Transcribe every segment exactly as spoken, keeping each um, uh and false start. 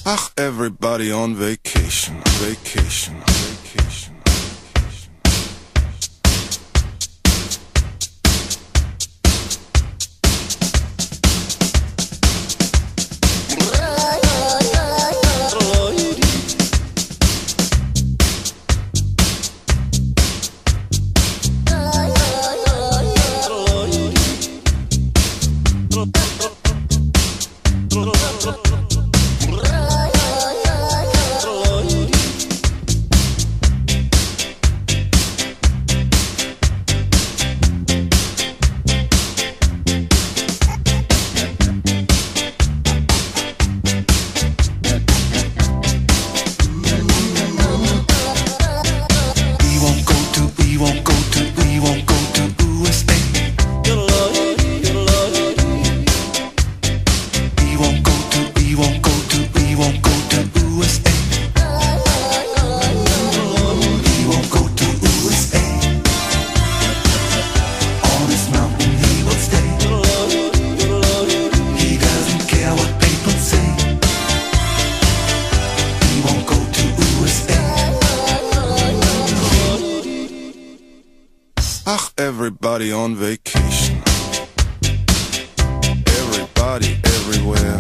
Ach, everybody on vacation, vacation, vacation. Ach, everybody on vacation. Everybody everywhere.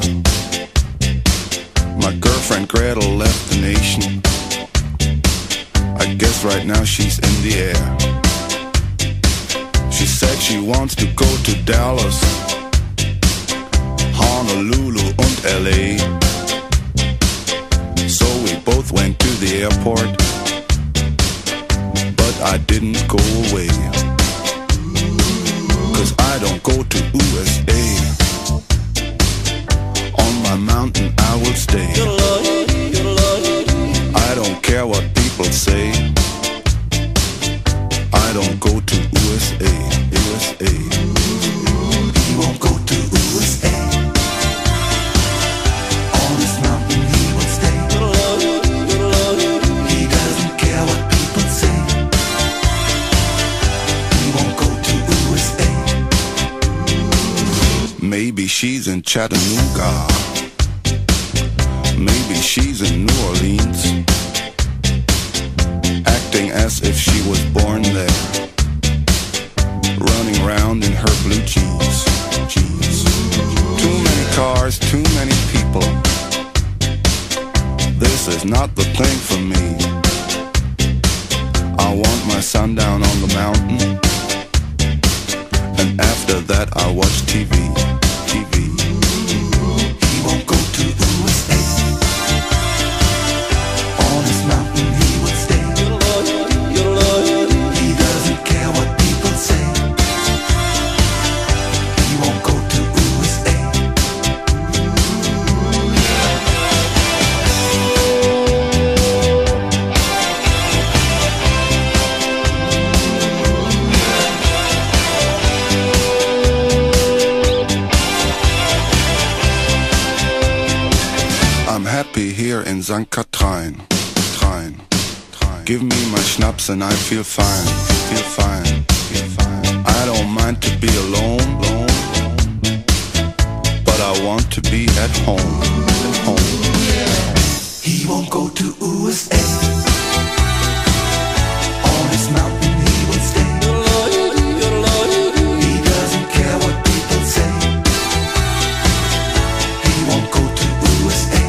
My girlfriend Gretel left the nation. I guess right now she's in the air. She said she wants to go to Dallas, Honolulu and L A. So we both went to the airport, but I didn't go away, 'cause I don't go to U S A. On my mountain I will stay. I don't care what people say. I don't go to U S A, U S A. He won't go to U S A. On this mountain he will stay. He doesn't care what people say. Maybe she's in Chattanooga. Maybe she's in New Orleans, acting as if she was born there, running around in her blue jeans. jeans. Too many cars, too many people. This is not the thing for me. I want my sundown on the mountain, and after that I watch T V. T V. He won't go to U S A. On this mountain he would stay. He doesn't care what people say. He won't go to U S A. I'm happy here in Sankt Katrin. Katrin. Give me my schnapps and I feel fine. Feel fine. Feel fine. I don't mind to be alone, alone, but I want to be at home. At home. He won't go to U S A. On this mountain he will stay. He doesn't care what people say. He won't go to U S A.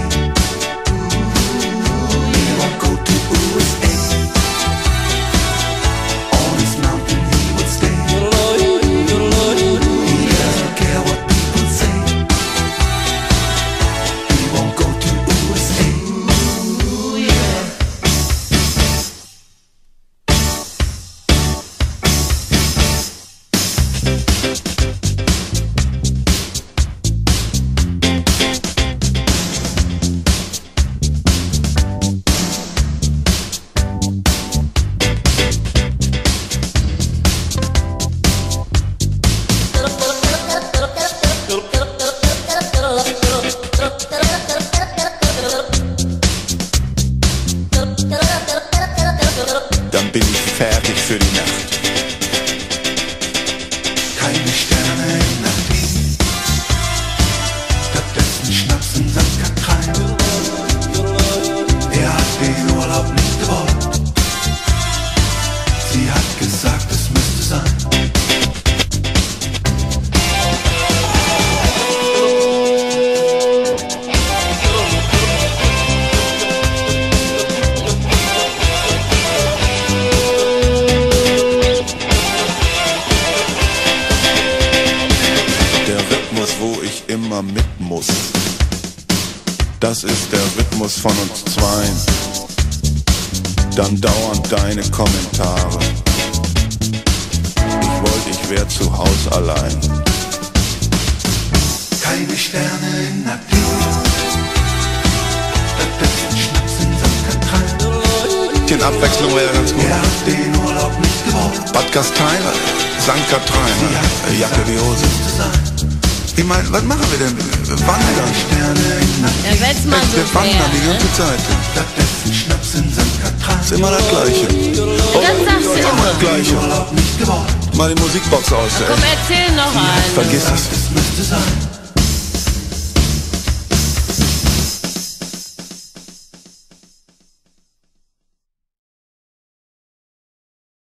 Dann bin ich fertig für die Nacht. Keine Sterne in Nacht, stattdessen Schnaps in Sankt Katrin. das ist der Rhythmus von uns zweien. Dann dauernd deine Kommentare. Ich wollte, ich wär zu Haus allein. Keine Sterne in der Blick, stattdessen Schnaps in Sankt Katrin. Die Abwechslung wäre ganz gut. Er hat den Urlaub nicht gewollt. Bad Gastein, Sankt Katrin, Jacke wie Hose. Ich meine, was machen wir denn? Wandern. Ja, setz mal so Wir wandern die ganze Zeit. Stattdessen Schnaps in Sankt Katrin. Ist immer das Gleiche. Das sagst du Ist immer das immer. Gleiche. Urlaub nicht gewollt. Mal die Musikbox aus, Komm, ey. erzähl noch einen. Vergiss es. Es müsste sein.